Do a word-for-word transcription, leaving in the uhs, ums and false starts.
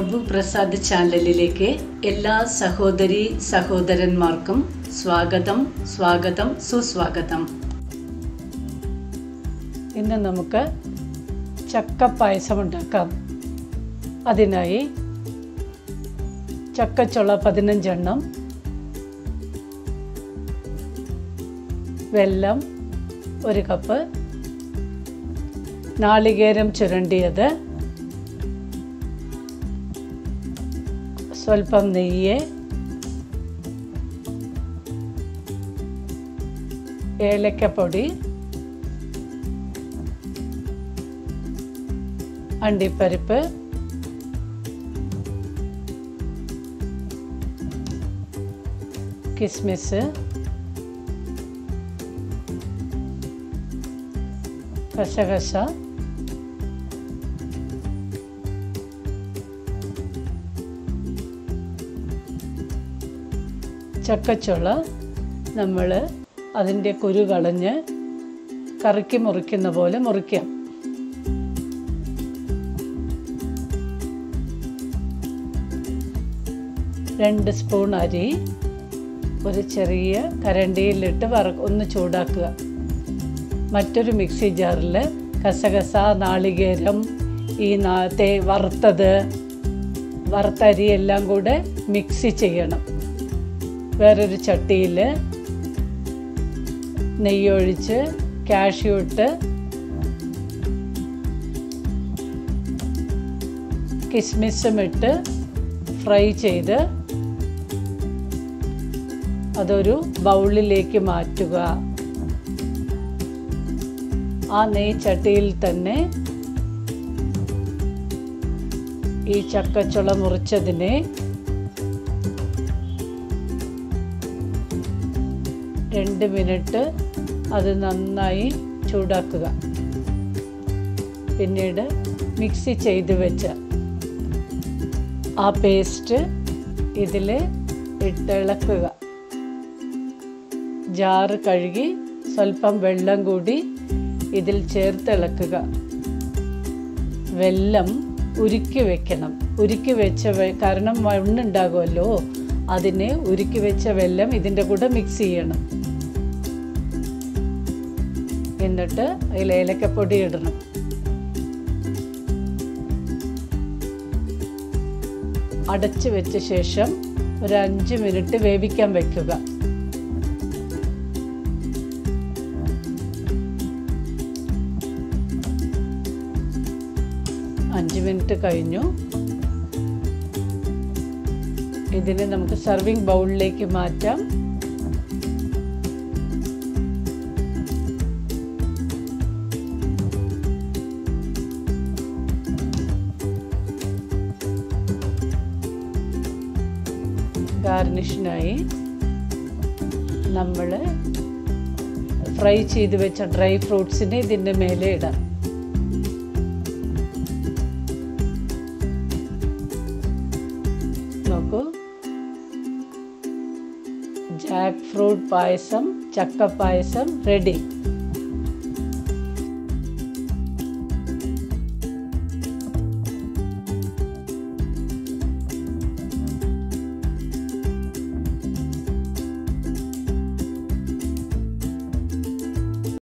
Prabhu Prasad Channel ileke ella sahodari sahodaranmarkum swagatham swagatham suswagatham. ഇന്ന് നമുക്ക് ചക്ക പായസം ഉണ്ടാക്കാം. അതിനായി ചക്കച്ചുള പതിനഞ്ചെണ്ണം, വെല്ലം ഒരു കപ്പ്, നാളികേരം ചുരണ്ടിയത്, സ്വല്പം നെയ്യ്, ഏലക്കപ്പൊടി, അണ്ടിപ്പരിപ്പ്, കിസ്മിസ്, കശകശ, ചക്കച്ചുള നമ്മൾ അതിൻ്റെ കുരു കളഞ്ഞ് കറിക്ക് മുറിക്കുന്ന പോലെ മുറിക്കാം. രണ്ട് സ്പൂൺ അരി ഒരു ചെറിയ കരണ്ടിയിലിട്ട് വറ ഒന്ന് ചൂടാക്കുക. മറ്റൊരു മിക്സി ജാറിൽ കസകസ, നാളികേരം, ഈ തേ വറുത്തത്, വറുത്തരി എല്ലാം കൂടെ മിക്സി ചെയ്യണം. വേറൊരു ചട്ടിയിൽ നെയ്യൊഴിച്ച് കാഷ്യൂ ഇട്ട് കിസ്മിസും ഇട്ട് ഫ്രൈ ചെയ്ത് അതൊരു ബൗളിലേക്ക് മാറ്റുക. ആ നെയ്യ് ചട്ടിയിൽ തന്നെ ഈ ചക്കച്ചുള മുറിച്ചതിനെ രണ്ട് മിനിറ്റ് അത് നന്നായി ചൂടാക്കുക. പിന്നീട് മിക്സി ചെയ്ത് വെച്ച ആ പേസ്റ്റ് ഇതിൽ ഇട്ടിളക്കുക. ജാറ് കഴുകി സ്വല്പം വെള്ളം കൂടി ഇതിൽ ചേർത്ത് ഇളക്കുക. വെല്ലം ഉരുക്കി വെക്കണം. ഉരുക്കി വെച്ച കാരണം മണ്ണുണ്ടാകുമല്ലോ, അതിനെ ഉരുക്കി വെച്ച വെല്ലം ഇതിൻ്റെ കൂടെ മിക്സ് ചെയ്യണം. എന്നിട്ട് അതിൽ ഏലക്കപ്പൊടി ഇടണം. അടച്ച് വെച്ച ശേഷം ഒരു അഞ്ച് മിനിറ്റ് വേവിക്കാൻ വയ്ക്കുക. അഞ്ച് മിനിറ്റ് കഴിഞ്ഞു. ഇതിനെ നമുക്ക് സർവിങ് ബൗളിലേക്ക് മാറ്റാം. ഗാർണിഷിനായി നമ്മൾ ഫ്രൈ ചെയ്ത് വെച്ച ഡ്രൈ ഫ്രൂട്ട്സിനെ ഇതിൻ്റെ മേലെ ഇടാം. നോക്കൂ, ജാക്ക് ഫ്രൂട്ട് പായസം, ചക്ക പായസം റെഡി.